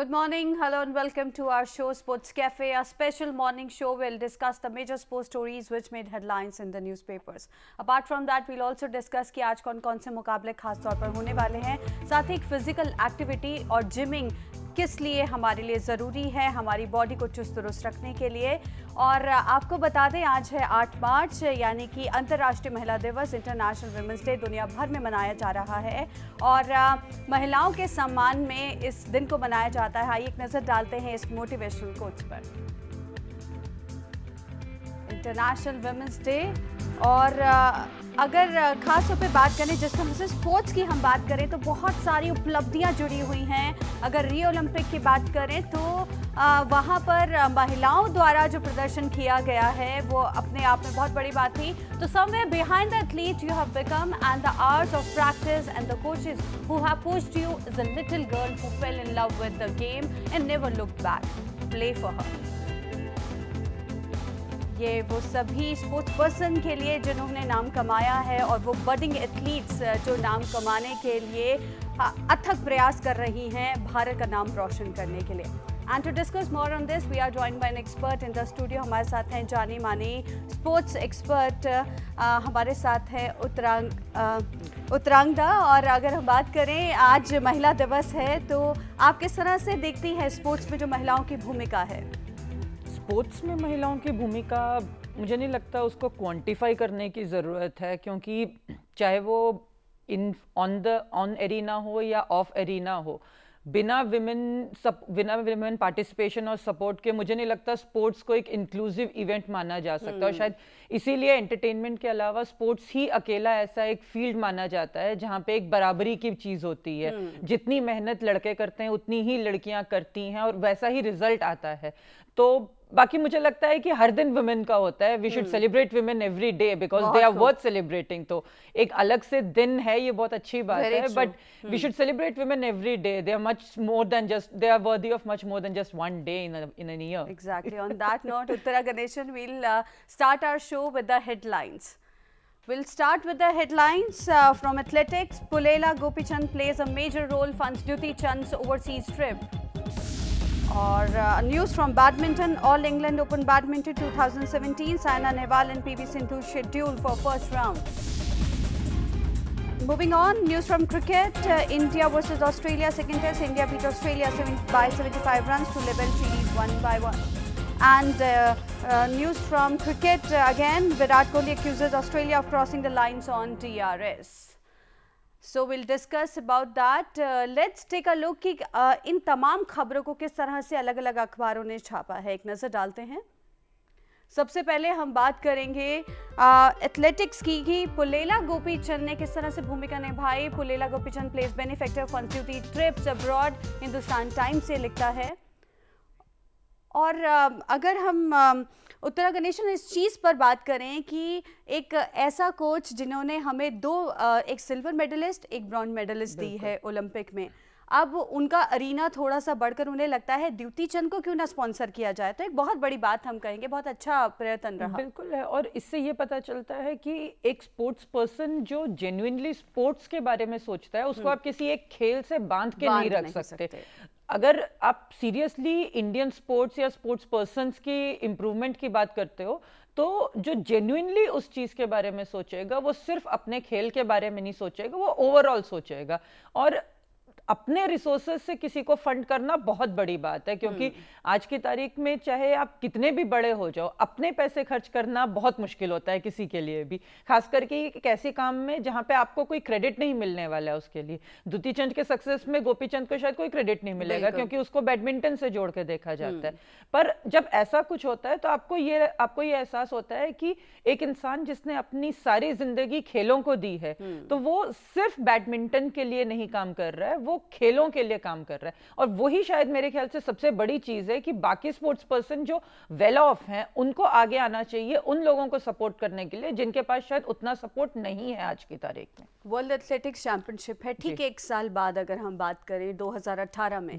Good morning, hello and welcome to our show Sports Cafe, a special morning show. We'll discuss the major sports stories which made headlines in the newspapers. Apart from that, we'll also discuss कि आज कौन-कौन से मुकाबले खास तौर पर होने वाले हैं, साथ ही फिजिकल एक्टिविटी और जिमिंग किस लिए हमारे लिए ज़रूरी है, हमारी बॉडी को चुस्त दुरुस्त रखने के लिए। और आपको बता दें आज है 8 मार्च यानी कि अंतर्राष्ट्रीय महिला दिवस, इंटरनेशनल वुमेंस डे दुनिया भर में मनाया जा रहा है और महिलाओं के सम्मान में इस दिन को मनाया जाता है। आइए एक नज़र डालते हैं इस मोटिवेशनल कोट्स पर। इंटरनेशनल वुमेंस डे और अगर खास तौर पे बात करें जिस तरह से स्पोर्ट्स की हम बात करें तो बहुत सारी उपलब्धियां जुड़ी हुई हैं। अगर रियो ओलंपिक की बात करें तो वहां पर महिलाओं द्वारा जो प्रदर्शन किया गया है वो अपने आप में बहुत बड़ी बात थी। तो somewhere behind the athlete you have become and the hours of practice and the coaches who have pushed you is a little girl who fell in love with the game and never looked back. Play for her. ये वो सभी sports person के लिए जिन्होंने नाम कमाया है और वो बडिंग एथलीट्स जो नाम कमाने के लिए अथक प्रयास कर रही हैं भारत का नाम रोशन करने के लिए। And to discuss more on this we are joined by an expert in the studio. हमारे साथ हैं जानी मानी स्पोर्ट्स एक्सपर्ट, हमारे साथ हैं उत्तरांगदा। और अगर हम बात करें आज महिला दिवस है तो आप किस तरह से देखती हैं स्पोर्ट्स में जो महिलाओं की भूमिका है? स्पोर्ट्स में महिलाओं की भूमिका मुझे नहीं लगता उसको क्वांटिफाई करने की ज़रूरत है, क्योंकि चाहे वो ऑन एरिना हो या ऑफ एरिना हो, बिना विमेन पार्टिसिपेशन और सपोर्ट के मुझे नहीं लगता स्पोर्ट्स को एक इंक्लूसिव इवेंट माना जा सकता। और शायद इसीलिए एंटरटेनमेंट के अलावा स्पोर्ट्स ही अकेला ऐसा एक फील्ड माना जाता है जहाँ पे एक बराबरी की चीज़ होती है। जितनी मेहनत लड़के करते हैं उतनी ही लड़कियाँ करती हैं और वैसा ही रिजल्ट आता है। तो बाकी मुझे लगता है कि हर दिन वुमेन का होता है। We should celebrate women every day because they are worth celebrating. तो एक अलग से दिन है, ये बहुत अच्छी बात है, but we should celebrate women every day. They are much more than just, they are worthy of much more than just one day in an year. Exactly. On that note, Uttara Ganeshan, we'll start our show with the headlines. We'll start with the headlines from athletics. Pulela Gopichand plays a major role, funds Duti Chand's overseas trip. Or news from badminton, All England Open Badminton 2017, Saina Nehwal and PV Sindhu scheduled for first round. Moving on, news from cricket, India versus Australia, second test, India beat Australia by 75 runs to level series 1-1. And news from cricket, again, Virat Kohli accuses Australia of crossing the lines on DRS. So we'll discuss about that. Let's take a look कि इन तमाम खबरों को किस तरह से अलग अलग अखबारों ने छापा है। एक नज़र डालते हैं। सबसे पहले हम बात करेंगे एथलेटिक्स की कि पुलेला गोपीचंद ने किस तरह से भूमिका निभाई। Pullela Gopichand places benefactor funds duty trips abroad, Hindustan Times से लिखता है। और अगर हम उत्तरा गणेशन इस चीज़ पर बात करें कि एक ऐसा कोच जिन्होंने हमें एक सिल्वर मेडलिस्ट एक ब्रॉन्ज मेडलिस्ट दी है ओलंपिक में, अब उनका अरीना थोड़ा सा बढ़कर उन्हें लगता है द्युति चंद को क्यों ना स्पॉन्सर किया जाए, तो एक बहुत बड़ी बात हम कहेंगे, बहुत अच्छा प्रयत्न रहा। बिल्कुल है। और इससे ये पता चलता है कि एक स्पोर्ट्स पर्सन जो जेन्युइनली स्पोर्ट्स के बारे में सोचता है उसको आप किसी एक खेल से बांध के नहीं रख सकते। अगर आप सीरियसली इंडियन स्पोर्ट्स या स्पोर्ट्स पर्सन्स की इम्प्रूवमेंट की बात करते हो तो जो जेन्युइनली उस चीज़ के बारे में सोचेगा वो सिर्फ अपने खेल के बारे में नहीं सोचेगा, वो ओवरऑल सोचेगा। और अपने रिसोर्सेज से किसी को फंड करना बहुत बड़ी बात है, क्योंकि आज की तारीख में चाहे आप कितने भी बड़े हो जाओ, अपने पैसे खर्च करना बहुत मुश्किल होता है किसी के लिए भी, खास करके एक ऐसे काम में जहां पे आपको कोई क्रेडिट नहीं मिलने वाला है उसके लिए। द्युति चंद के सक्सेस में गोपीचंद को शायद कोई क्रेडिट नहीं मिलेगा क्योंकि उसको बैडमिंटन से जोड़ के देखा जाता है। पर जब ऐसा कुछ होता है तो आपको ये एहसास होता है कि एक इंसान जिसने अपनी सारी जिंदगी खेलों को दी है तो वो सिर्फ बैडमिंटन के लिए नहीं काम कर रहा है, वो खेलों के लिए काम कर रहा है। और वही शायद मेरे ख्याल से सबसे बड़ी चीज है कि बाकी स्पोर्ट्स पर्सन जो वेल ऑफ हैं उनको आगे आना चाहिए उन लोगों को सपोर्ट करने के लिए जिनके पास शायद उतना सपोर्ट नहीं है आज की तारीख में। वर्ल्ड एथलेटिक्स चैंपियनशिप है ठीक एक साल बाद, अगर हम बात करें 2018 में,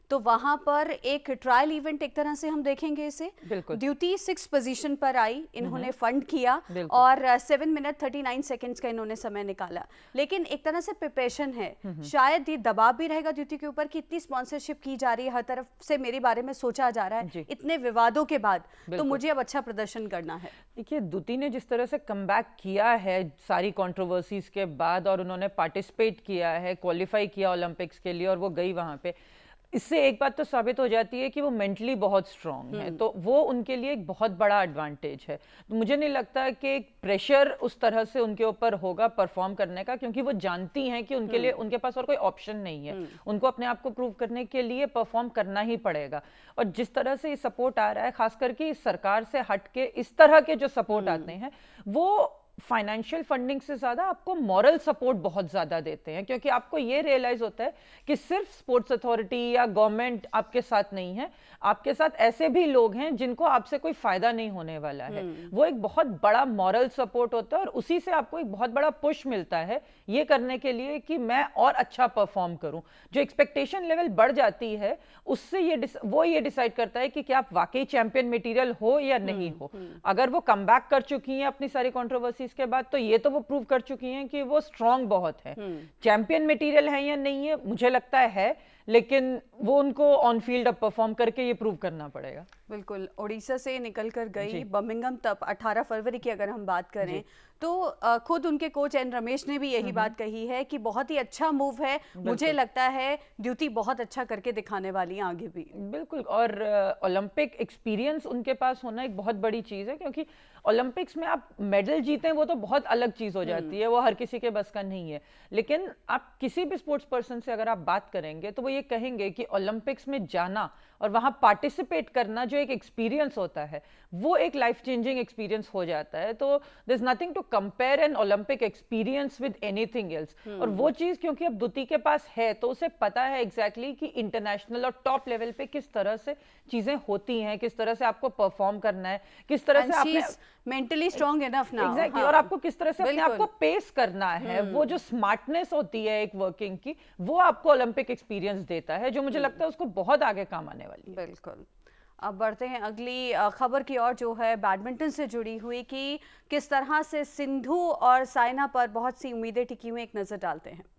तो वहां पर एक ट्रायल इवेंट एक तरह से हम देखेंगे इसे। द्युति 6 पोजीशन पर आई, इन्होंने फंड किया और 7 मिनट 39 सेकंड्स का इन्होंने समय निकाला, लेकिन एक तरह से प्रिपरेशन है। शायद ये दबाव भी रहेगा द्युति के ऊपर कि इतनी स्पॉन्सरशिप की जा रही है, हर तरफ से मेरे बारे में सोचा जा रहा है इतने विवादों के बाद, तो मुझे अब अच्छा प्रदर्शन करना है। देखिए द्युति ने जिस तरह से कमबैक किया है सारी कंट्रोवर्सीज के बाद, और उन्होंने पार्टिसिपेट किया है, क्वालिफाई किया ओलंपिक्स के लिए और वो गई वहां पे, इससे एक बात तो साबित हो जाती है कि वो मेंटली बहुत स्ट्रांग है, तो वो उनके लिए एक बहुत बड़ा एडवांटेज है। तो मुझे नहीं लगता कि एक प्रेशर उस तरह से उनके ऊपर होगा परफॉर्म करने का, क्योंकि वो जानती हैं कि उनके लिए उनके पास और कोई ऑप्शन नहीं है, उनको अपने आप को प्रूव करने के लिए परफॉर्म करना ही पड़ेगा। और जिस तरह से ये सपोर्ट आ रहा है, खास करके सरकार से हट के इस तरह के जो सपोर्ट आते हैं, वो फाइनेंशियल फंडिंग से ज्यादा आपको मॉरल सपोर्ट बहुत ज्यादा देते हैं, क्योंकि आपको ये रियलाइज होता है कि सिर्फ स्पोर्ट्स अथॉरिटी या गवर्नमेंट आपके साथ नहीं है, आपके साथ ऐसे भी लोग हैं जिनको आपसे कोई फायदा नहीं होने वाला है। वो एक बहुत बड़ा मॉरल सपोर्ट होता है और उसी से आपको एक बहुत बड़ा पुश मिलता है ये करने के लिए कि मैं और अच्छा परफॉर्म करूं। जो एक्सपेक्टेशन लेवल बढ़ जाती है उससे ये डिसाइड करता है कि क्या आप वाकई चैंपियन मटेरियल हो या नहीं हो। अगर वो कमबैक कर चुकी हैं अपनी सारी कंट्रोवर्सीज के बाद, तो ये तो वो प्रूव कर चुकी हैं कि वो स्ट्रांग बहुत है। चैंपियन मटेरियल है या नहीं है, मुझे लगता है, लेकिन वो उनको ऑन फील्ड अब परफॉर्म करके ये प्रूव करना पड़ेगा। बिल्कुल, ओडिशा से निकल कर गई बर्मिंघम तक 18 फरवरी की अगर हम बात करें तो खुद उनके कोच एन रमेश ने भी यही बात कही है कि बहुत ही अच्छा मूव है, मुझे लगता है द्युति बहुत अच्छा करके दिखाने वाली है आगे भी। बिल्कुल, और ओलंपिक एक्सपीरियंस उनके पास होना एक बहुत बड़ी चीज़ है, क्योंकि ओलंपिक्स में आप मेडल जीतें वो तो बहुत अलग चीज़ हो जाती है, वो हर किसी के बस का नहीं है। लेकिन आप किसी भी स्पोर्ट्स पर्सन से अगर आप बात करेंगे तो वो ये कहेंगे कि ओलंपिक्स में जाना और वहाँ पार्टिसिपेट करना जो एक एक्सपीरियंस होता है वो एक लाइफ चेंजिंग एक्सपीरियंस हो जाता है। तो there is nothing to compare an Olympic experience with anything else. और वो चीज़ क्योंकि अब द्युति के पास है तो उसे पता है एग्जैक्टली कि इंटरनेशनल और टॉप लेवल पे किस तरह से चीज़ें होती हैं, किस तरह से आपको परफॉर्म करना है, किस तरह से आपने mentally strong enough now. Exactly, और आपको किस तरह से अपने आप को पेस करना है, वो जो स्मार्टनेस होती है एक वर्किंग की, वो आपको ओलंपिक एक्सपीरियंस देता है, जो मुझे लगता है उसको बहुत आगे काम आने वाली है। बिल्कुल। अब बढ़ते हैं अगली खबर की ओर जो है बैडमिंटन से जुड़ी हुई, कि किस तरह से सिंधु और साइना पर बहुत सी उम्मीदें टिकी हुई, एक नजर डालते हैं।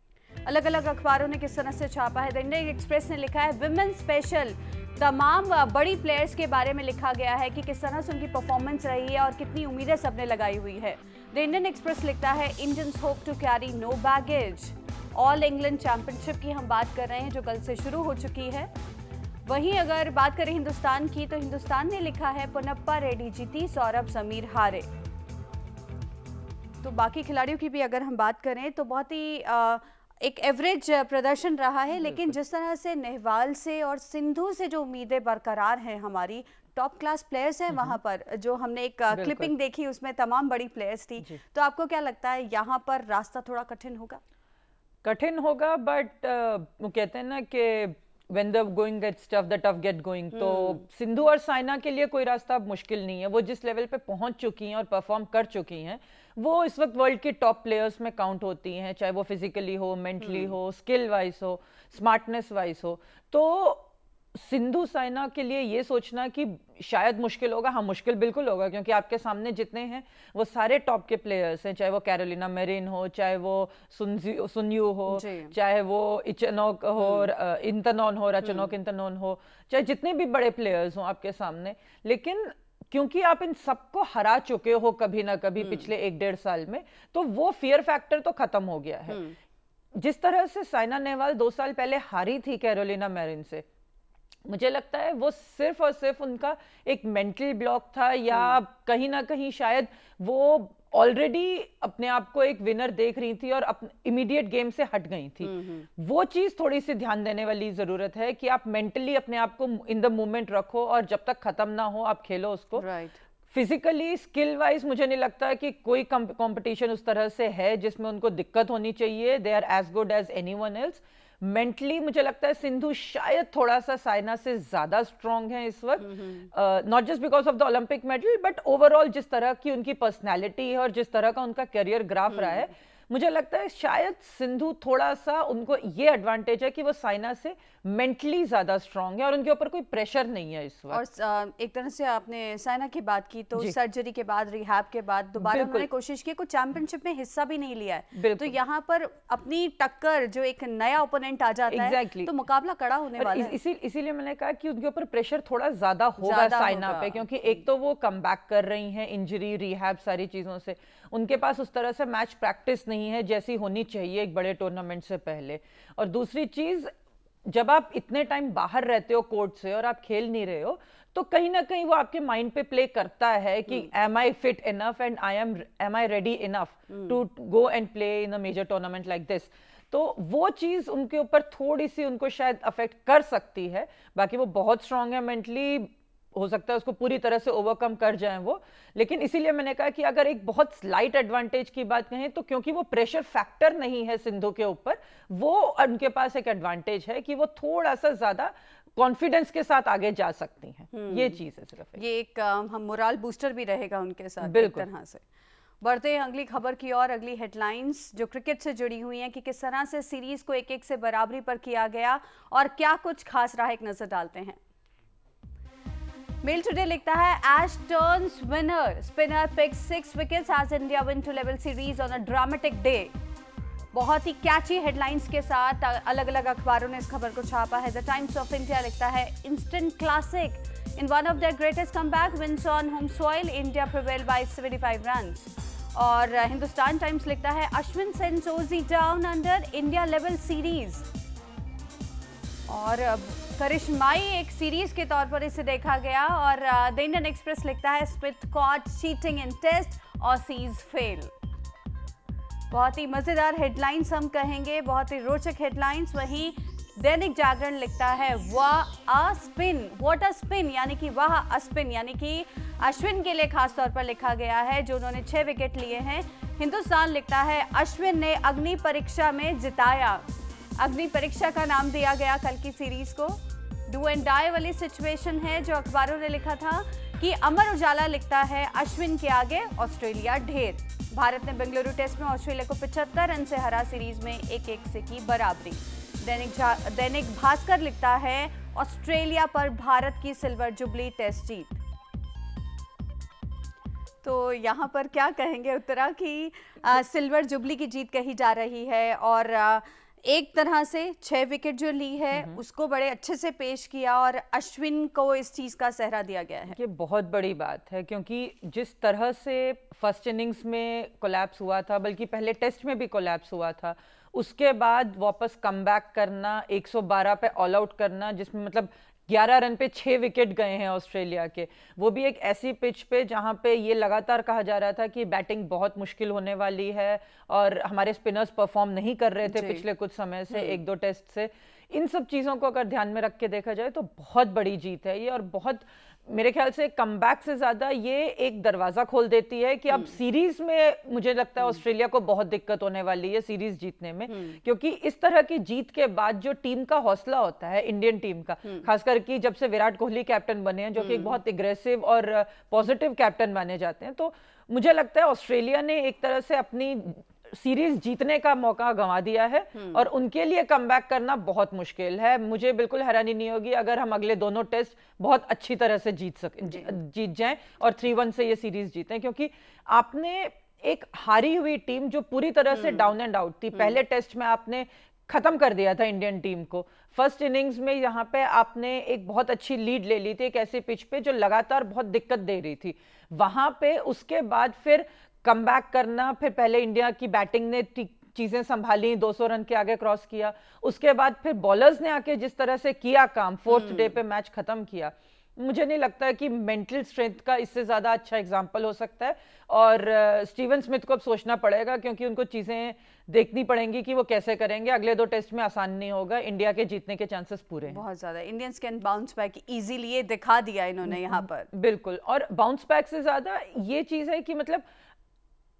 अलग अलग अखबारों ने किस तरह से छापा है। द इंडियन एक्सप्रेस ने लिखा है विमेन स्पेशल, तमाम बड़ी प्लेयर्स के बारे में लिखा गया है कि किस तरह से उनकी परफॉर्मेंस रही है और कितनी उम्मीदें सबने लगाई हुई है। द इंडियन एक्सप्रेस लिखता है Indians hope to carry no baggage. All England Championship की हम बात कर रहे हैं जो कल से शुरू हो चुकी है। वहीं अगर बात करें हिंदुस्तान की, तो हिंदुस्तान ने लिखा है पुनप्पा रेड्डी जीती, सौरभ समीर हारे। तो बाकी खिलाड़ियों की भी अगर हम बात करें तो बहुत ही एक एवरेज प्रदर्शन रहा है, लेकिन जिस तरह से नेहवाल से और सिंधु से जो उम्मीदें बरकरार हैं, हमारी टॉप क्लास प्लेयर्स हैं वहां पर, जो हमने एक क्लिपिंग देखी उसमें तमाम बड़ी प्लेयर्स थी, तो आपको क्या लगता है यहाँ पर रास्ता थोड़ा कठिन होगा? कठिन होगा, बट वो कहते हैं ना कि when the going gets tough, the tough get going। तो सिंधु और साइना के लिए कोई रास्ता अब मुश्किल नहीं है। वो जिस लेवल पे पहुंच चुकी हैं और परफॉर्म कर चुकी हैं, वो इस वक्त वर्ल्ड के टॉप प्लेयर्स में काउंट होती हैं, चाहे वो फिजिकली हो, मेंटली हो, स्किल वाइज हो, स्मार्टनेस वाइज हो। तो सिंधु साइना के लिए ये सोचना कि शायद मुश्किल होगा, हाँ मुश्किल बिल्कुल होगा, क्योंकि आपके सामने जितने हैं वो सारे टॉप के प्लेयर्स हैं, चाहे वो कैरोलिना मेरिन हो, चाहे वो सुनयू हो, चाहे वो इचनोक हो, इंतनोन हो, रचनोक इंतनोन हो, चाहे जितने भी बड़े प्लेयर्स हों आपके सामने। लेकिन क्योंकि आप इन सबको हरा चुके हो कभी ना कभी पिछले 1-1.5 साल में, तो वो फियर फैक्टर तो खत्म हो गया है। जिस तरह से साइना नेहवाल 2 साल पहले हारी थी कैरोलिना मेरिन से, मुझे लगता है वो सिर्फ और सिर्फ उनका एक मेंटल ब्लॉक था, या कहीं ना कहीं शायद वो ऑलरेडी अपने आप को एक विनर देख रही थी और इमीडिएट गेम से हट गई थी। वो चीज थोड़ी सी ध्यान देने वाली जरूरत है कि आप मेंटली अपने आप को इन द मोमेंट रखो और जब तक खत्म ना हो आप खेलो उसको। फिजिकली स्किल वाइज मुझे नहीं लगता कि कोई कंपटीशन उस तरह से है जिसमें उनको दिक्कत होनी चाहिए। They are as good as anyone else. Mentally मुझे लगता है सिंधु शायद थोड़ा सा साइना से ज्यादा स्ट्रांग है इस वक्त, not just because of the Olympic medal but overall जिस तरह की उनकी पर्सनैलिटी है और जिस तरह का उनका करियर ग्राफ रहा है, मुझे लगता है शायद सिंधु थोड़ा सा, उनको ये एडवांटेज है कि वो साइना से मेंटली ज्यादा स्ट्रांग है और उनके ऊपर कोई प्रेशर नहीं है इस वक्त। और एक तरह से आपने साइना की बात की तो सर्जरी के बाद, रिहैब के बाद दोबारा उन्होंने कोशिश की, कुछ चैंपियनशिप में हिस्सा भी नहीं लिया है, तो यहाँ पर अपनी टक्कर जो एक नया ओपोनेंट आ जाता है तो मुकाबला कड़ा होने वाला है। इसीलिए मैंने कहा कि उनके ऊपर प्रेशर थोड़ा ज्यादा होगा साइना पे, क्योंकि एक तो वो कम बैक कर रही हैं इंजरी, रिहैब, सारी चीजों से, उनके पास उस तरह से मैच प्रैक्टिस नहीं है जैसी होनी चाहिए एक बड़े टूर्नामेंट से पहले। और दूसरी चीज, जब आप इतने टाइम बाहर रहते हो कोर्ट से और आप खेल नहीं रहे हो, तो कहीं ना कहीं वो आपके माइंड पे प्ले करता है कि am I fit enough and am I ready enough to go and play in a major tournament like this. तो वो चीज उनके ऊपर थोड़ी सी उनको शायद अफेक्ट कर सकती है। बाकी वो बहुत स्ट्रांग है मेंटली, हो सकता है उसको पूरी तरह से ओवरकम कर जाएं वो। लेकिन इसीलिए मैंने कहा कि अगर एक बहुत स्लाइट एडवांटेज की बात कहें तो क्योंकि वो प्रेशर फैक्टर नहीं है सिंधु के ऊपर, वो उनके पास एक एडवांटेज है कि वो थोड़ा सा ज्यादा कॉन्फिडेंस के साथ आगे जा सकती हैं। ये चीज है सिर्फ, ये एक हम मोरल बूस्टर भी रहेगा उनके साथ एक तरह से। बढ़ते हैं अगली खबर की और, अगली हेडलाइंस जो क्रिकेट से जुड़ी हुई हैं कि किस तरह से सीरीज को 1-1 से बराबरी पर किया गया और क्या कुछ खास रहा, एक नजर डालते हैं। मेल टुडे लिखता है, Ash turns winner, spinner picks 6 wickets as India win to level series on a dramatic day. बहुत ही कैची हेडलाइंस के साथ अलग अलग अखबारों ने इस खबर को छापा है। द टाइम्स ऑफ इंडिया लिखता है, instant classic in one of their greatest comeback wins on home soil, India prevail by 75 runs. और हिंदुस्तान टाइम्स लिखता है, Ashwin sends Ozzies down under India level series. और करिश्माई एक सीरीज के तौर पर इसे देखा गया। और द इंडियन एक्सप्रेस लिखता है, Smith caught cheating in test, Aussies fail. बहुत ही मजेदार हेडलाइंस हम कहेंगे, बहुत ही रोचक हेडलाइंस। वहीं दैनिक जागरण लिखता है, वाह a spin, what a spin, यानी कि वाह अ स्पिन, यानी कि अश्विन के लिए खास तौर पर लिखा गया है जो उन्होंने 6 विकेट लिए हैं। हिंदुस्तान लिखता है, अश्विन ने अग्नि परीक्षा में जिताया। अग्नि परीक्षा का नाम दिया गया कल की सीरीज को। डू एंड डाई वाली सिचुएशन है जो अखबारों ने लिखा था कि अमर उजाला लिखता है, अश्विन के आगे ऑस्ट्रेलिया ढेर। भारत ने बेंगलुरु टेस्ट में ऑस्ट्रेलिया को 75 रन से हरा, सीरीज में 1-1 से की बराबरी। दैनिक भास्कर लिखता है, ऑस्ट्रेलिया पर भारत की सिल्वर जुबली टेस्ट जीत। तो यहाँ पर क्या कहेंगे उत्तरा की सिल्वर जुबली की जीत कही जा रही है और एक तरह से 6 विकेट जो ली है उसको बड़े अच्छे से पेश किया और अश्विन को इस चीज का सेहरा दिया गया है। ये बहुत बड़ी बात है क्योंकि जिस तरह से फर्स्ट इनिंग्स में कोलैप्स हुआ था, बल्कि पहले टेस्ट में भी कोलैप्स हुआ था, उसके बाद वापस कमबैक करना, 112 पे ऑल आउट करना, जिसमें मतलब 11 रन पे 6 विकेट गए हैं ऑस्ट्रेलिया के, वो भी एक ऐसी पिच पे जहां पे ये लगातार कहा जा रहा था कि बैटिंग बहुत मुश्किल होने वाली है और हमारे स्पिनर्स परफॉर्म नहीं कर रहे थे पिछले कुछ समय से, 1-2 टेस्ट से। इन सब चीज़ों को अगर ध्यान में रख के देखा जाए तो बहुत बड़ी जीत है ये, और बहुत मेरे ख्याल से कमबैक से ज़्यादा ये एक दरवाज़ा खोल देती है कि अब सीरीज में मुझे लगता है ऑस्ट्रेलिया को बहुत दिक्कत होने वाली है सीरीज जीतने में, क्योंकि इस तरह की जीत के बाद जो टीम का हौसला होता है, इंडियन टीम का, खासकर कि जब से विराट कोहली कैप्टन बने हैं, जो कि एक बहुत एग्रेसिव और पॉजिटिव कैप्टन माने जाते हैं, तो मुझे लगता है ऑस्ट्रेलिया ने एक तरह से अपनी सीरीज जीतने का मौका गंवा दिया है और उनके लिए कमबैक करना बहुत मुश्किल है। मुझे बिल्कुल हैरानी नहीं होगी अगर हम अगले दोनों टेस्ट बहुत अच्छी तरह से जीत जाएं और 3-1 से ये सीरीज जीतें, क्योंकि आपने एक हारी हुई टीम जो पूरी तरह से डाउन एंड आउट थी, पहले टेस्ट में आपने खत्म कर दिया था इंडियन टीम को। फर्स्ट इनिंग्स में यहाँ पे आपने एक बहुत अच्छी लीड ले ली थी एक ऐसी पिच पे जो लगातार बहुत दिक्कत दे रही थी, वहां पे उसके बाद फिर कमबैक करना, फिर पहले इंडिया की बैटिंग ने चीजें संभाली, 200 रन के आगे क्रॉस किया, उसके बाद फिर बॉलर्स ने आके जिस तरह से किया काम, 4th डे पे मैच खत्म किया, मुझे नहीं लगता कि मेंटल स्ट्रेंथ का इससे ज्यादा अच्छा एग्जांपल हो सकता है। और स्टीवन स्मिथ को अब सोचना पड़ेगा क्योंकि उनको चीजें देखनी पड़ेंगी कि वो कैसे करेंगे। अगले 2 टेस्ट में आसान नहीं होगा, इंडिया के जीतने के चांसेस पूरे हैं बहुत ज्यादा। Indians can bounce back easily, ये दिखा दिया इन्होंने यहाँ पर। बिल्कुल, और बाउंस बैक से ज्यादा ये चीज है कि मतलब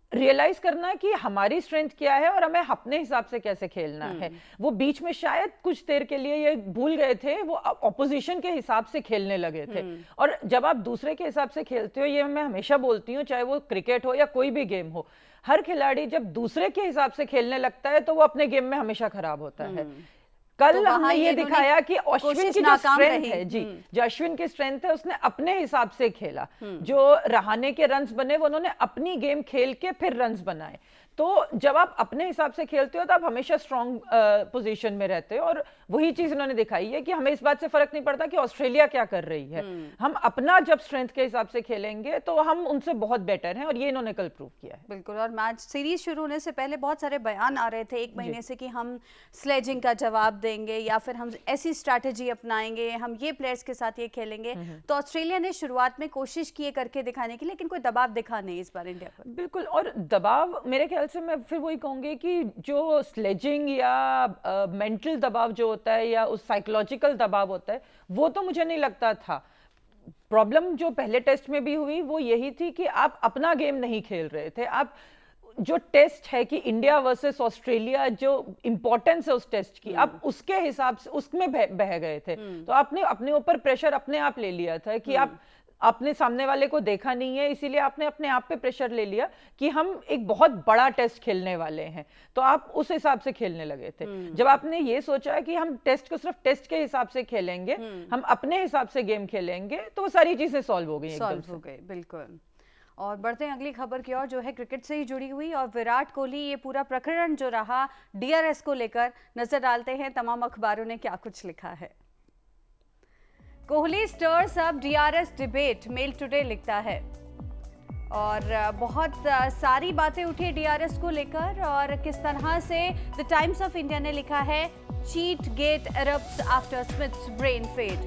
रियलाइज करना कि हमारी स्ट्रेंथ क्या है और हमें अपने हिसाब से कैसे खेलना है। वो बीच में शायद कुछ देर के लिए ये भूल गए थे, वो ऑपोजिशन के हिसाब से खेलने लगे थे। और जब आप दूसरे के हिसाब से खेलते हो, ये मैं हमेशा बोलती हूँ, चाहे वो क्रिकेट हो या कोई भी गेम हो, हर खिलाड़ी जब दूसरे के हिसाब से खेलने लगता है तो वो अपने गेम में हमेशा खराब होता है। कल तो हमने ये दिखाया कि अश्विन की जो स्ट्रेंथ है, जी, जो अश्विन की स्ट्रेंथ है, उसने अपने हिसाब से खेला। जो रहाणे के रन्स बने वो उन्होंने अपनी गेम खेल के फिर रन्स बनाए। तो जब आप अपने हिसाब से खेलते हो तो आप हमेशा स्ट्रॉन्ग पोजीशन में रहते हो। और वही चीज इन्होंने दिखाई है कि हमें इस बात से फर्क नहीं पड़ता कि ऑस्ट्रेलिया क्या कर रही है, हम अपना जब स्ट्रेंथ के हिसाब से खेलेंगे तो हम उनसे बहुत बेटर हैं, और ये इन्होंने कल प्रूव किया है। बिल्कुल। और मैच सीरीज शुरू होने से पहले बहुत सारे बयान आ रहे थे 1 महीने से कि हम स्लेजिंग का जवाब देंगे या फिर हम ऐसी स्ट्रैटेजी अपनाएंगे, हम ये प्लेयर्स के साथ ये खेलेंगे। तो ऑस्ट्रेलिया ने शुरुआत में कोशिश की करके दिखाने की, लेकिन कोई दबाव दिखा नहीं इस बार इंडिया पर। बिल्कुल। और दबाव मेरे ख्याल से मैं फिर वही कहूंगी कि जो स्लेजिंग या मेंटल दबाव जो होता है या उस साइकोलॉजिकल दबाव होता है, वो तो मुझे नहीं लगता था। प्रॉब्लम जो पहले टेस्ट में भी हुई वो यही थी कि आप अपना गेम नहीं खेल रहे थे। आप जो टेस्ट है कि इंडिया वर्सेस ऑस्ट्रेलिया, जो इंपॉर्टेंस है उस टेस्ट की, आप उसके हिसाब से उसमें बह गए थे। तो आपने अपने ऊपर प्रेशर अपने आप ले लिया था कि आपने सामने वाले को देखा नहीं है, इसीलिए आपने अपने आप पे प्रेशर ले लिया कि हम एक बहुत बड़ा टेस्ट खेलने वाले हैं, तो आप उस हिसाब से खेलने लगे थे। जब आपने ये सोचा कि हम टेस्ट को सिर्फ टेस्ट के हिसाब से खेलेंगे, हम अपने हिसाब से गेम खेलेंगे, तो वो सारी चीजें सॉल्व हो गई, सॉल्व हो गई। बिल्कुल। और बढ़ते हैं अगली खबर की ओर, जो है क्रिकेट से ही जुड़ी हुई, और विराट कोहली, ये पूरा प्रकरण जो रहा डीआरएस को लेकर, नजर डालते हैं तमाम अखबारों ने क्या कुछ लिखा है। Kohli stirs up DRS debate, Mail Today लिखता है। और बहुत सारी बातें उठी डीआरएस को लेकर, और किस तरह से द टाइम्स ऑफ इंडिया ने लिखा है, cheat gate erupts after Smith's brain fade.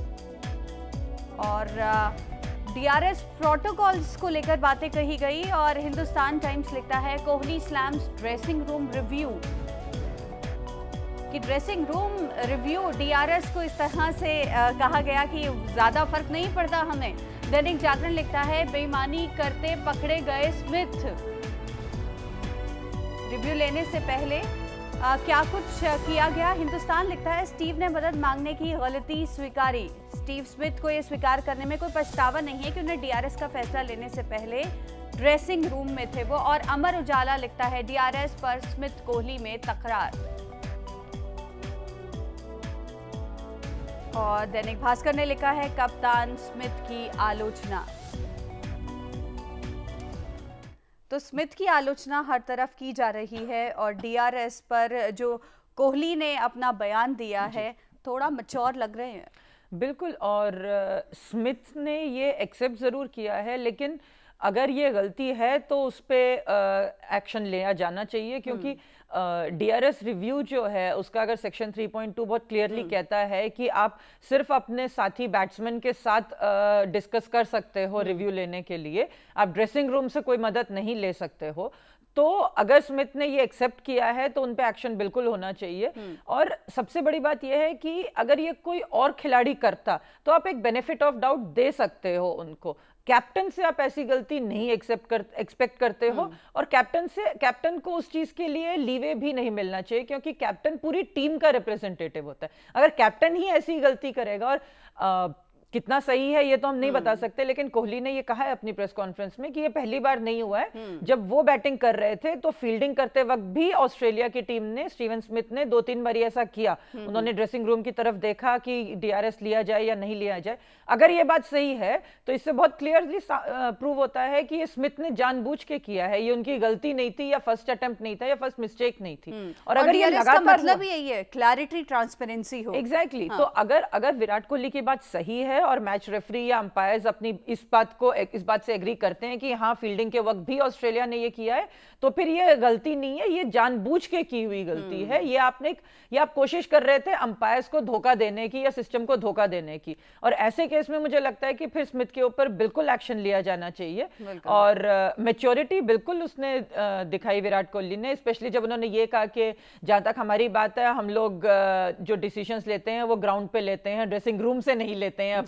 और डीआरएस प्रोटोकॉल्स को लेकर बातें कही गई, और हिंदुस्तान टाइम्स लिखता है, Kohli slams dressing room review, कि ड्रेसिंग रूम रिव्यू डीआरएस को इस तरह से कहा गया कि ज्यादा फर्क नहीं पड़ता हमें। दैनिक जागरण लिखता है, बेईमानी करते पकड़े गए स्मिथ, रिव्यू लेने से पहले क्या कुछ किया गया। हिंदुस्तान लिखता है, स्टीव ने मदद मांगने की गलती स्वीकारी। स्टीव स्मिथ को यह स्वीकार करने में कोई पछतावा नहीं है कि उन्हें डीआरएस का फैसला लेने से पहले ड्रेसिंग रूम में थे वो। और अमर उजाला लिखता है, डीआरएस पर स्मिथ कोहली में तकरार। और दैनिक भास्कर ने लिखा है, कप्तान स्मिथ की आलोचना। तो स्मिथ की आलोचना हर तरफ की जा रही है, और डीआरएस पर जो कोहली ने अपना बयान दिया है, थोड़ा मैच्योर लग रहे हैं। बिल्कुल। और स्मिथ ने ये एक्सेप्ट जरूर किया है, लेकिन अगर ये गलती है तो उस पर एक्शन लिया जाना चाहिए, क्योंकि डीआरएस रिव्यू जो है उसका अगर सेक्शन 3.2 बहुत क्लियरली कहता है कि आप सिर्फ अपने साथी बैट्समैन के साथ डिस्कस कर सकते हो रिव्यू लेने के लिए, आप ड्रेसिंग रूम से कोई मदद नहीं ले सकते हो। तो अगर स्मिथ ने ये एक्सेप्ट किया है तो उन पे एक्शन बिल्कुल होना चाहिए। और सबसे बड़ी बात यह है कि अगर ये कोई और खिलाड़ी करता तो आप एक बेनिफिट ऑफ डाउट दे सकते हो उनको। कैप्टन से आप ऐसी गलती नहीं एक्सपेक्ट करते हो, और कैप्टन को उस चीज के लिए लीवे भी नहीं मिलना चाहिए, क्योंकि कैप्टन पूरी टीम का रिप्रेजेंटेटिव होता है। अगर कैप्टन ही ऐसी गलती करेगा, और कितना सही है ये तो हम नहीं बता सकते, लेकिन कोहली ने ये कहा है अपनी प्रेस कॉन्फ्रेंस में कि ये पहली बार नहीं हुआ है। जब वो बैटिंग कर रहे थे तो फील्डिंग करते वक्त भी ऑस्ट्रेलिया की टीम ने, स्टीवन स्मिथ ने 2-3 बार ऐसा किया। उन्होंने ड्रेसिंग रूम की तरफ देखा कि डीआरएस लिया जाए या नहीं लिया जाए। अगर ये बात सही है तो इससे बहुत क्लियरली प्रूव होता है कि ये स्मिथ ने जानबूझ के किया है, ये उनकी गलती नहीं थी, या फर्स्ट अटेम्प्ट नहीं था, या फर्स्ट मिस्टेक नहीं थी। और अगर ये लगातार, मतलब यही है क्लैरिटी, ट्रांसपेरेंसी हो। एग्जैक्टली। तो अगर विराट कोहली की बात सही है और मैच रेफरी या अंपायर्स अपनी इस बात से एग्री करते हैं कि हाँ फील्डिंग के वक्त भी ऑस्ट्रेलिया ने ये किया है, तो फिर ये गलती नहीं है, ये जानबूझ के की हुई गलती है। ये आप कोशिश कर रहे थे अंपायर्स को धोखा देने की या सिस्टम को धोखा देने की, और ऐसे केस में मुझे लगता है कि फिर स्मिथ के ऊपर बिल्कुल एक्शन लिया जाना चाहिए। और मैच्योरिटी बिल्कुल उसने दिखाई विराट कोहली ने, स्पेशली जब उन्होंने ये कहा कि जहां तक हमारी बात है, हम लोग जो डिसीजंस लेते हैं वो ग्राउंड पे लेते हैं, ड्रेसिंग रूम से नहीं लेते हैं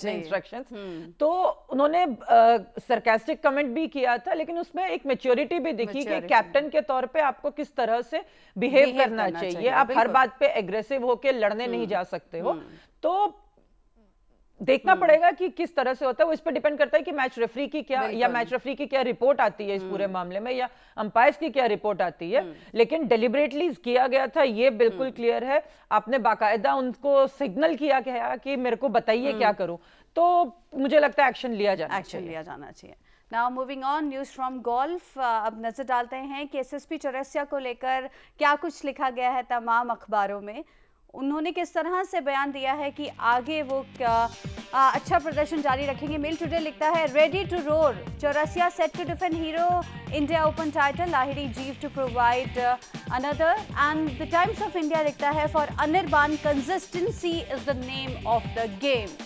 अपने इंस्ट्रक्शंस। तो उन्होंने सरकास्टिक कमेंट भी किया था, लेकिन उसमें एक मैच्योरिटी भी दिखी कि कैप्टन के तौर पे आपको किस तरह से बिहेव करना चाहिए। आप हर बात पे एग्रेसिव होके लड़ने नहीं जा सकते हो। तो देखना पड़ेगा कि किस तरह से होता है, वो इस पर डिपेंड करता है कि मैच रेफरी की क्या या मैच रेफरी की क्या रिपोर्ट आती है इस पूरे मामले में, या अंपायर्स की क्या रिपोर्ट आती है। लेकिन डेलिबरेटली किया गया था, ये बिल्कुल क्लियर है। आपने बाकायदा उनको सिग्नल किया गया कि मेरे को बताइए क्या करूं, तो मुझे लगता है एक्शन लिया जाना चाहिए। Now moving on, news from golf. अब नजर डालते हैं कि एसएसपी चौरसिया को लेकर क्या कुछ लिखा गया है तमाम अखबारों में। उन्होंने किस तरह से बयान दिया है कि आगे वो अच्छा प्रदर्शन जारी रखेंगे। मेल टुडे लिखता है, ready to roar, Chawrasia set to defend Hero India Open title, Lahiri Jeev to provide another. And the Times of India लिखता है, for Anirban consistency is the name of the game.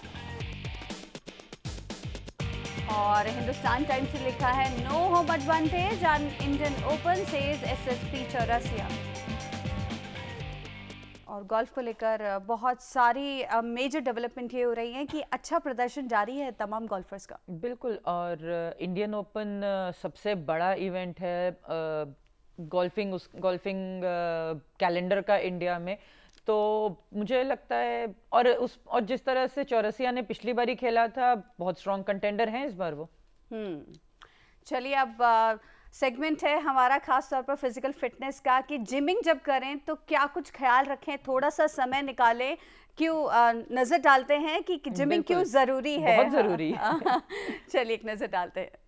और हिंदुस्तान टाइम्स से लिखा है, no home advantage on Indian Open says SSP Chawrasia. और golf को लेकर बहुत सारी मेजर डेवलपमेंट ये हो रही है कि अच्छा प्रदर्शन जारी है तमाम गोल्फर्स का। बिल्कुल, और इंडियन ओपन सबसे बड़ा इवेंट है गोल्फिंग कैलेंडर का इंडिया में। तो मुझे लगता है, और जिस तरह से चौरसिया ने पिछली बार ही खेला था, बहुत स्ट्रॉन्ग कंटेंडर हैं इस बार वो। चलिए, अब सेगमेंट है हमारा खास तौर पर फिजिकल फिटनेस का, कि जिमिंग जब करें तो क्या कुछ ख्याल रखें, थोड़ा सा समय निकालें, क्यों नजर डालते हैं कि जिमिंग क्यों जरूरी है। बहुत जरूरी है। चलिए एक नजर डालते हैं।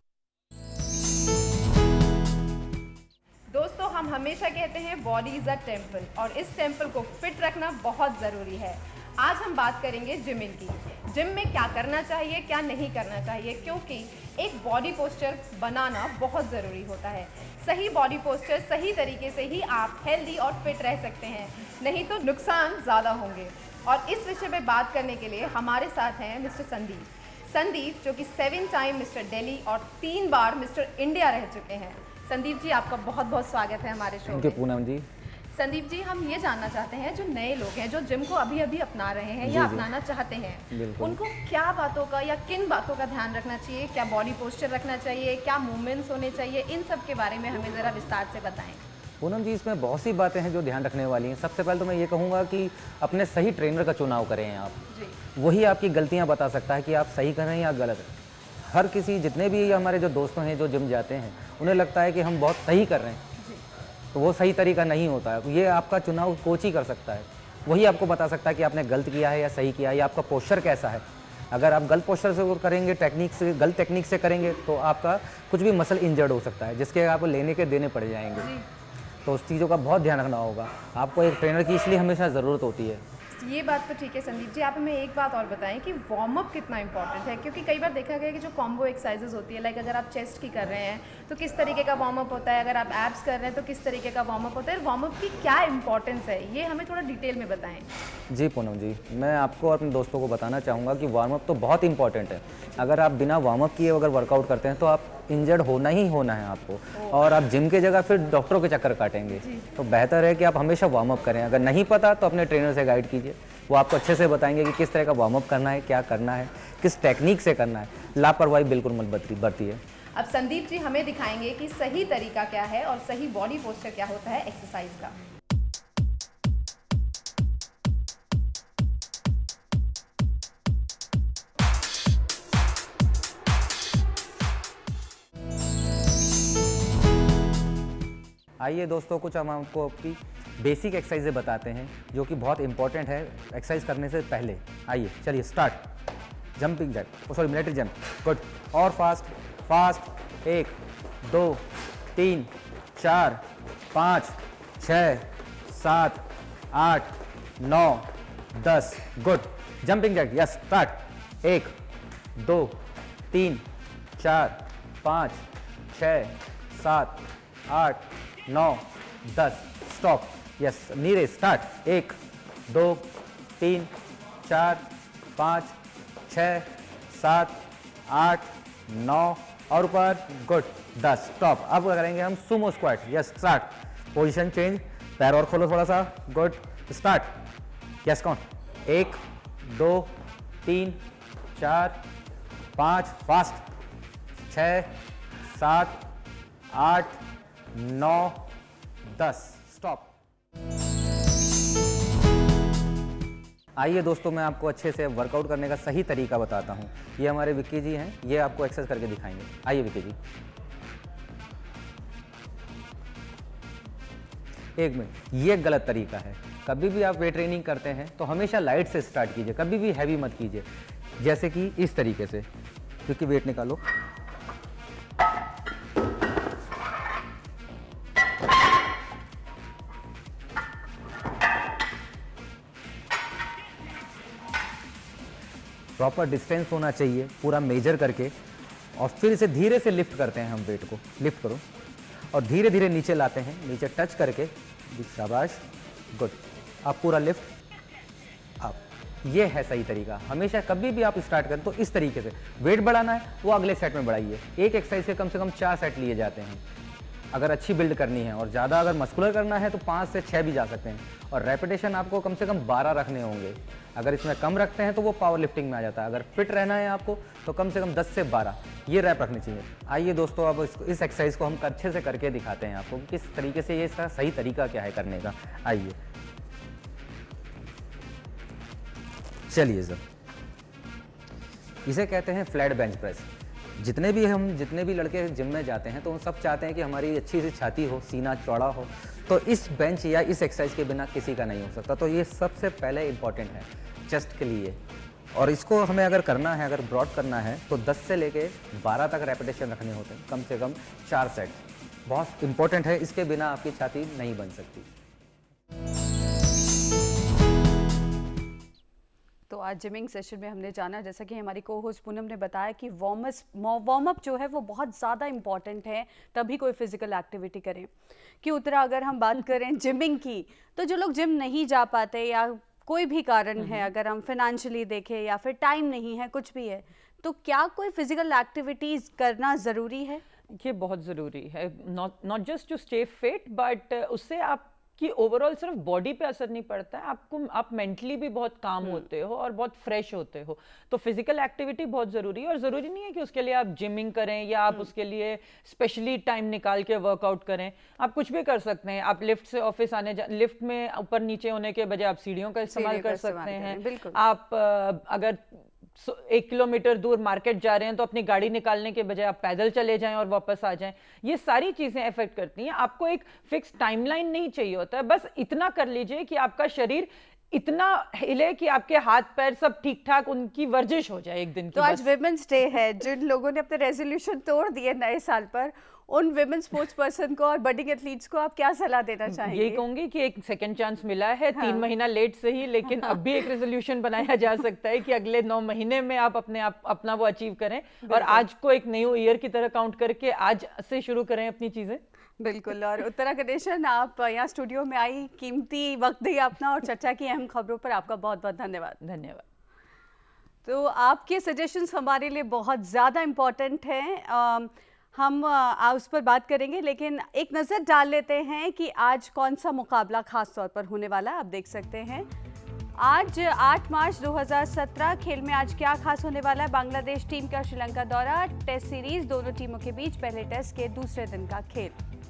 दोस्तों, हम हमेशा कहते हैं बॉडी इज अ टेम्पल, और इस टेम्पल को फिट रखना बहुत ज़रूरी है। आज हम बात करेंगे जिमिंग की। जिम में क्या करना चाहिए, क्या नहीं करना चाहिए, क्योंकि एक बॉडी पोस्चर बनाना बहुत ज़रूरी होता है। सही बॉडी पोस्चर, सही तरीके से ही आप हेल्दी और फिट रह सकते हैं, नहीं तो नुकसान ज़्यादा होंगे। और इस विषय में बात करने के लिए हमारे साथ हैं मिस्टर संदीप, जो कि 7 टाइम मिस्टर दिल्ली और 3 बार मिस्टर इंडिया रह चुके हैं। संदीप जी, आपका बहुत बहुत स्वागत है हमारे शो में। पूनम जी। संदीप जी, हम ये जानना चाहते हैं, जो नए लोग हैं जो जिम को अभी अभी अपना रहे हैं या अपनाना चाहते हैं, उनको क्या बातों का या किन बातों का ध्यान रखना चाहिए? क्या बॉडी पोस्चर रखना चाहिए, क्या मूवमेंट्स होने चाहिए, इन सब के बारे में हमें ज़रा विस्तार से बताएं। पूनम जी, इसमें बहुत सी बातें हैं जो ध्यान रखने वाली हैं। सबसे पहले तो मैं ये कहूँगा कि अपने सही ट्रेनर का चुनाव करें आप जी। वही आपकी गलतियाँ बता सकता है कि आप सही कर रहे हैं या गलत। हर किसी, जितने भी हमारे जो दोस्तों हैं जो जिम जाते हैं, उन्हें लगता है कि हम बहुत सही कर रहे हैं, तो वो सही तरीका नहीं होता है। ये आपका चुनाव कोच ही कर सकता है, वही आपको बता सकता है कि आपने गलत किया है या सही किया है, या आपका पोस्चर कैसा है। अगर आप गलत पोस्चर से करेंगे, गलत टेक्निक से करेंगे, तो आपका कुछ भी मसल इंजर्ड हो सकता है, जिसके आपको लेने के देने पड़ जाएंगे। तो उस चीज़ों का बहुत ध्यान रखना होगा आपको। एक ट्रेनर की इसलिए हमेशा ज़रूरत होती है। ये बात तो ठीक है संदीप जी। आप हमें एक बात और बताएं कि वार्म अप कितना इंपॉर्टेंट है, क्योंकि कई बार देखा गया कि जो कॉम्बो एक्सरसाइजेज होती है, लाइक अगर आप चेस्ट की कर रहे हैं तो किस तरीके का वार्म अप होता है, अगर आप एब्स कर रहे हैं तो किस तरीके का वार्म अप होता है, वार्म अप की क्या इंपॉर्टेंस है, ये हमें थोड़ा डिटेल में बताएं। जी पूनम जी, मैं आपको और अपने दोस्तों को बताना चाहूँगा कि वार्म अप तो बहुत इंपॉर्टेंट है। अगर आप बिना वार्म अप किए अगर वर्कआउट करते हैं तो आप इंजर्ड होना ही होना है आपको, और आप जिम के जगह फिर डॉक्टरों के चक्कर काटेंगे। तो बेहतर है कि आप हमेशा वार्म अप करें। अगर नहीं पता तो अपने ट्रेनर से गाइड कीजिए, वो आपको अच्छे से बताएंगे कि किस तरह का वार्म अप करना है, क्या करना है, किस टेक्निक से करना है। लापरवाही बिल्कुल मत बरतिए। अब संदीप जी हमें दिखाएंगे कि सही तरीका क्या है और सही बॉडी पोस्चर क्या होता है एक्सरसाइज का। आइए दोस्तों, कुछ हम आपको आपकी बेसिक एक्सरसाइजें बताते हैं जो कि बहुत इंपॉर्टेंट है एक्सरसाइज करने से पहले। आइए चलिए start. Jumping jack, sorry military jump, good. और fast 1 2 3 4 5 6 7 8 9 10, good. Jumping jack, yes, start. 1 2 3 4 5 6 7 8 9 10, stop, yes. Knee raise, start. 1 2 3 4 5 6 7 8 9 और ऊपर, गुड, 10, स्टॉप। अब करेंगे हम sumo squat, yes, start. Position change, पैर और खोलो थोड़ा सा, good, start, yes. Count 1 2 3, 4, 5, fast, 6, 7, 8, 9, 10, stop. आइए दोस्तों, मैं आपको अच्छे से वर्कआउट करने का सही तरीका बताता हूँ। ये हमारे विक्की जी हैं, ये आपको एक्सरसाइज करके दिखाएंगे। आइए विक्की जी। 1 मिनट, ये गलत तरीका है। कभी भी आप वेट ट्रेनिंग करते हैं तो हमेशा लाइट से स्टार्ट कीजिए, कभी भी हैवी मत कीजिए। जैसे कि इस तरीके से, क्योंकि वेट निकालो, प्रॉपर डिस्टेंस होना चाहिए, पूरा मेजर करके, और फिर इसे धीरे से लिफ्ट करते हैं। हम वेट को लिफ्ट करो और धीरे धीरे नीचे लाते हैं, नीचे टच करके, शाबाश, गुड। आप पूरा लिफ्ट अप, ये है सही तरीका। हमेशा कभी भी आप स्टार्ट करें तो इस तरीके से। वेट बढ़ाना है वो अगले सेट में बढ़ाइए। एक एक्सरसाइज के कम से कम 4 सेट लिए जाते हैं अगर अच्छी बिल्ड करनी है, और ज़्यादा अगर मस्कुलर करना है तो 5 से 6 भी जा सकते हैं। और रेपिटेशन आपको कम से कम 12 रखने होंगे। अगर इसमें कम रखते हैं तो वो पावर लिफ्टिंग में आ जाता है। अगर फिट रहना है आपको तो कम से कम 10 से 12 ये रैप रखनी चाहिए। आइए दोस्तों, अब इस एक्सरसाइज को हम अच्छे से करके दिखाते हैं आपको किस तरीके से, ये इसका सही तरीका क्या है करने का। आइए चलिए सर, इसे कहते हैं फ्लैट बेंच प्रेस। जितने भी लड़के जिम में जाते हैं तो वो सब चाहते हैं कि हमारी अच्छी सी छाती हो, सीना चौड़ा हो। तो इस बेंच या इस एक्सरसाइज के बिना किसी का नहीं हो सकता। तो ये सबसे पहले इम्पॉर्टेंट है चेस्ट के लिए। और इसको हमें अगर करना है, अगर ब्रॉड करना है तो 10 से लेके 12 तक रेपिटेशन रखने होते हैं, कम से कम 4 सेट। बहुत इंपॉर्टेंट है, इसके बिना आपकी छाती नहीं बन सकती। तो आज जिमिंग सेशन में हमने जाना, जैसा कि हमारी को होस्ट पूनम ने बताया, कि वार्म अप जो है वो बहुत ज़्यादा इम्पॉर्टेंट है, तभी कोई फिजिकल एक्टिविटी करें। कि उतना अगर हम बात करें जिमिंग की, तो जो लोग जिम नहीं जा पाते या कोई भी कारण है, अगर हम फाइनेंशियली देखें या फिर टाइम नहीं है, कुछ भी है, तो क्या कोई फिजिकल एक्टिविटीज़ करना ज़रूरी है? ये बहुत ज़रूरी है, not just to stay fit, but उससे आप कि ओवरऑल सिर्फ बॉडी पे असर नहीं पड़ता है, आप मेंटली भी बहुत काम होते हो और बहुत फ्रेश होते हो। तो फिजिकल एक्टिविटी बहुत ज़रूरी है। और ज़रूरी नहीं है कि उसके लिए आप जिमिंग करें या आप उसके लिए स्पेशली टाइम निकाल के वर्कआउट करें। आप कुछ भी कर सकते हैं। आप लिफ्ट से ऑफिस लिफ्ट में ऊपर नीचे होने के बजाय आप सीढ़ियों का इस्तेमाल कर सकते हैं। आप अगर 1 किलोमीटर दूर मार्केट जा रहे हैं तो अपनी गाड़ी निकालने के बजाय आप पैदल चले जाएं और वापस आ जाएं। ये सारी चीजें इफेक्ट करती हैं। आपको एक फिक्स टाइमलाइन नहीं चाहिए होता है, बस इतना कर लीजिए कि आपका शरीर इतना हिले कि आपके हाथ पैर सब ठीक ठाक, उनकी वर्जिश हो जाए एक दिन की। तो आज विमेंस डे है, जिन लोगों ने अपने रेजोल्यूशन तोड़ दिए नए साल पर, उन विमेन स्पोर्ट्स पर्सन को और बडिंग एथलीट्स को आप क्या सलाह देना चाहेंगे? यही कहूंगी कि एक सेकंड चांस मिला है, 3 महीना लेट सही, लेकिन अब भी एक रेजोल्यूशन बनाया जा सकता है कि अगले 9 महीने में आप अपना वो अचीव करें, और आज को एक न्यू ईयर की तरह काउंट करके आज से शुरू करें अपनी चीजें। बिल्कुल। और उत्तरा गणेशन, आप यहाँ स्टूडियो में आई, कीमती वक्त दिया अपना और चर्चा की अहम खबरों पर, आपका बहुत बहुत धन्यवाद। धन्यवाद। तो आपके सजेशंस हमारे लिए बहुत ज़्यादा इम्पॉर्टेंट हैं, हम उस पर बात करेंगे, लेकिन एक नज़र डाल लेते हैं कि आज कौन सा मुकाबला खास तौर पर होने वाला है। आप देख सकते हैं आज 8 मार्च 2017 खेल में आज क्या खास होने वाला है। बांग्लादेश टीम का श्रीलंका दौरा, टेस्ट सीरीज, दोनों टीमों के बीच पहले टेस्ट के दूसरे दिन का खेल।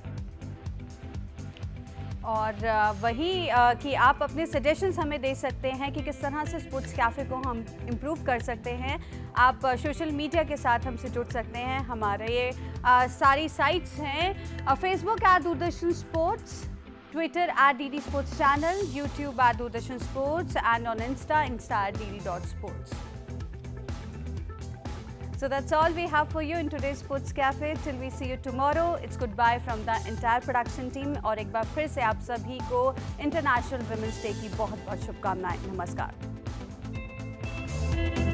और वही कि आप अपने सजेशंस हमें दे सकते हैं कि किस तरह से स्पोर्ट्स कैफ़े को हम इम्प्रूव कर सकते हैं। आप सोशल मीडिया के साथ हमसे जुड़ सकते हैं। हमारे ये सारी साइट्स हैं, Facebook @Doordarshan sports, Twitter @DD sports channel, YouTube @Doordarshan sports, and on insta @DD.sports. So that's all we have for you in today's Sports Cafe. Till we see you tomorrow, it's goodbye from the entire production team. और एक बार फिर से आप सभी को international women's day की बहुत बहुत शुभकामनाएं। नमस्कार।